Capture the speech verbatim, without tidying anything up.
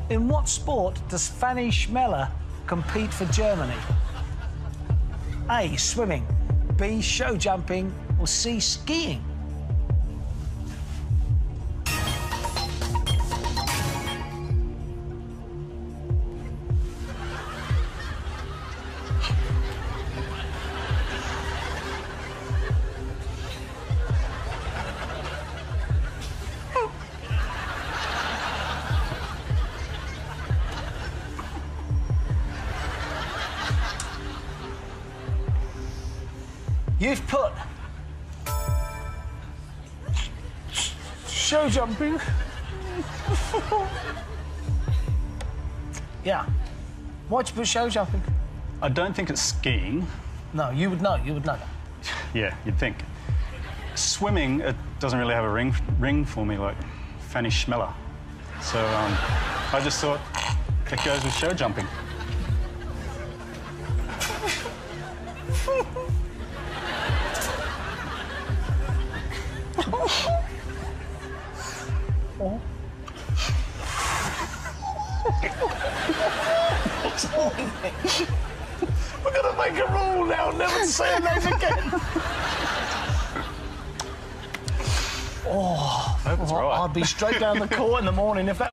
In what sport does Fanny Chmelar compete for Germany? A. Swimming. B. Show jumping. Or C. Skiing? You've put show jumping. Yeah. Why'd you put show jumping? I don't think it's skiing. No, you would know. You would know that. Yeah, you'd think. Swimming, it doesn't really have a ring ring for me like Fanny Chmelar. So um, I just thought it goes with show jumping. Oh. We're gonna make a rule now, never to say her name again. Oh, I hope it's well, right. I'd be straight down the court in the morning if that.